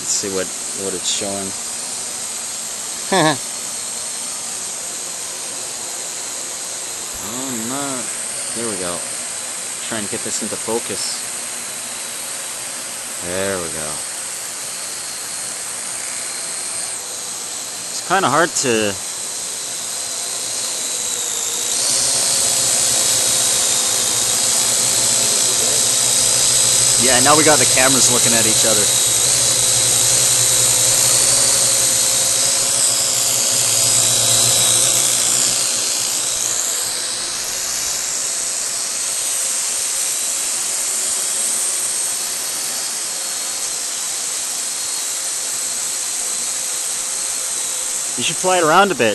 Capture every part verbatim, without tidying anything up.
Let's see what, what it's showing. Oh no. There we go. Try and get this into focus. There we go. It's kind of hard to... Yeah, now we got the cameras looking at each other. You should fly it around a bit.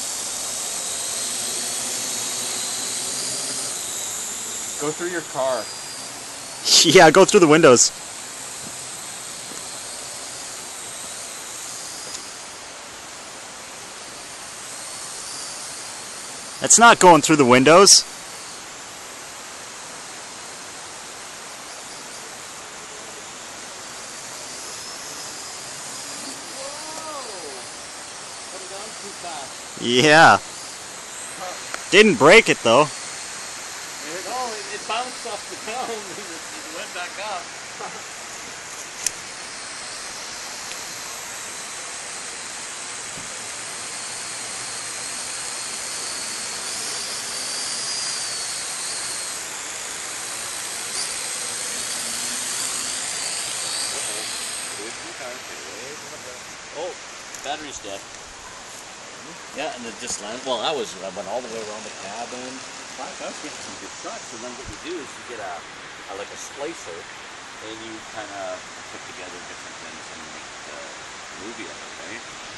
Go through your car. Yeah, go through the windows. It's not going through the windows. Yeah. Didn't break it though. No, it, it bounced off the ground and it, it went back up. Oh, battery's dead. Yeah, and it just landed. Well, that was, I went all the way around the cabin. I was getting some good shots. So then what you do is you get a, a like a splicer, and you kind of put together different things and make a movie of it, right?